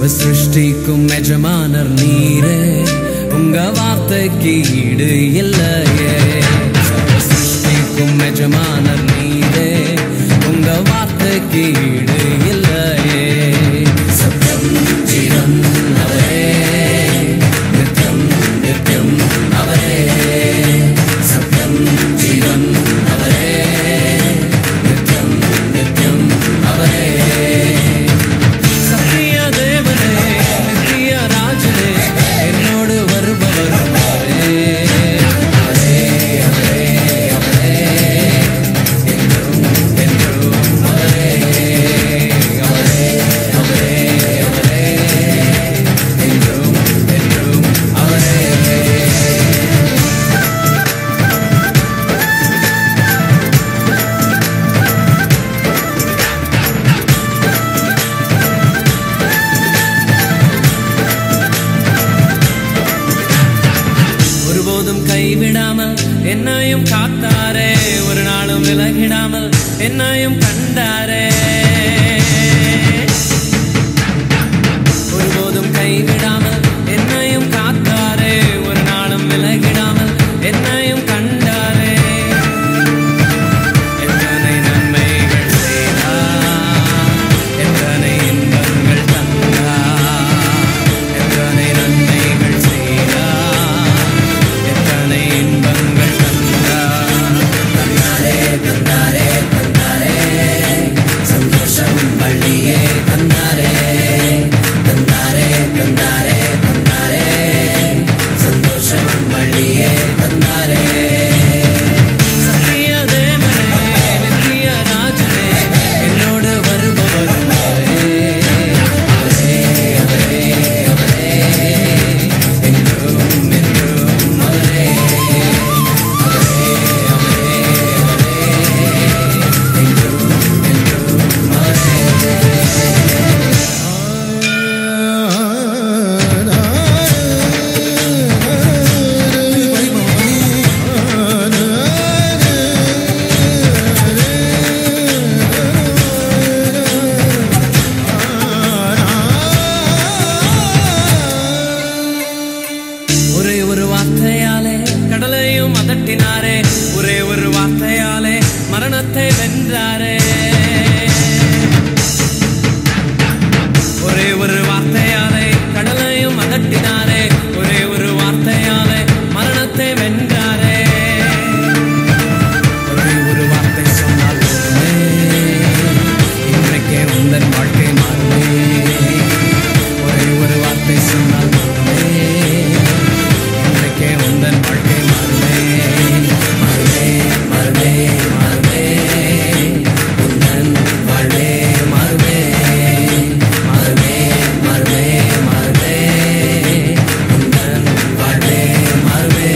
சிருஷ்டிக்கும் எஜமானர் நீரே, உங்க வார்த்தைக்கு ஈடு இல்லையே. சிருஷ்டிக்கும் எஜமானர் நீரே, உங்க வார்த்தைக்கு ஈடு இல்லையே. சத்யம் ஜீவன் அவரே, நித்யம் நித்யம் அவரே. சத்யம் ஜீவன் அவரே, நித்யம் நித்யம் அவரே. கைவிடாமல் என்னையும் காத்தாரே, ஒரு நாளும் விலகிடாமல் என்னையும் கண்டாரே. ஒருபோதும் கைவிடாமல் என்னையும் காத்தாரே, ஒரு நாளும் விலகிடாமல் என்னையும் கண்டாரே. எத்தனை நன்மைகள் செய்தார், எத்தனை இன்பங்கள் தந்தார், எத்தனை நன்மைகள் செய்தார், எத்தனை இன்பங்கள் தந்தார். தந்தாரே தந்தாரே தந்தாரே, சந்தோஷம் பள்ளியே தந்தாரே. தந்தாரே தந்தாரே தந்தாரே, சந்தோஷம் பள்ளியே தந்தாரே. சத்திய தேவனே, நித்திய ராஜனே, என்னோடு வருபவர் அவரே. அவரே அவரே அவரே, என்றும் என்றும் அவரே. அவரே அவரே அவரே, என்றும் என்றும் அவரே. ஒரே ஒரு வார்த்தையாலே கடலையும் அதட்டினாரே, ஒரே ஒரு வார்த்தையாலே மரணத்தை வென்றாரே. ஒரே ஒரு வார்த்தையாலே கடலையும் அதட்டினாரே, ஒரே ஒரு வார்த்தையாலே மரணத்தை வென்றாரே. ஒரே ஒரு வார்த்தை சொன்னால் போதுமே, இன்றைக்கே உந்தன் வாழ்க்கை மாறுமே. ஒரே ஒரு வார்த்தை சொன்னால் போதுமே, இன்றைக்கே உந்தன் வாழ்க்கை மாறுமே. மாறுமே மாறுமே மாறுமே, உந்தன் வாழ்வே மாறுமே. மாறுமே மாறுமே மாறுமே, உந்தன் வாழ்வே மாறுமே.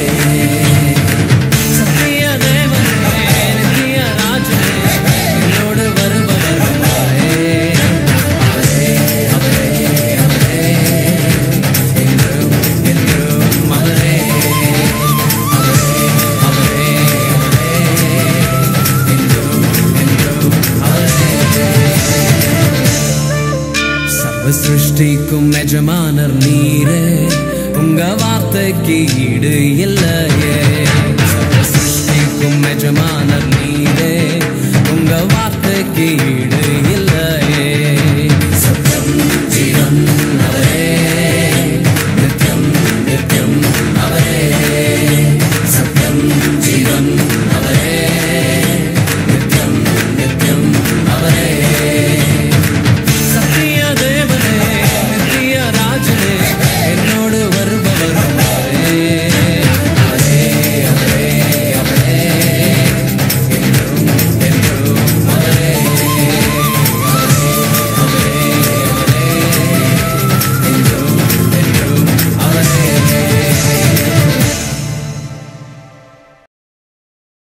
சத்திய தேவனே, நித்திய ராஜனே, என்னோடு வருபவர் அவரே. அவரே அவரே அவரே, என்றும் என்றும் அவரே. அவரே அவரே அவரே, என்றும் என்றும் அவரே. சர்வ சிருஷ்டிக்கும் எஜமானர் நீரே, உங்க வார்த்தைக்கு ஈடு இல்லையே.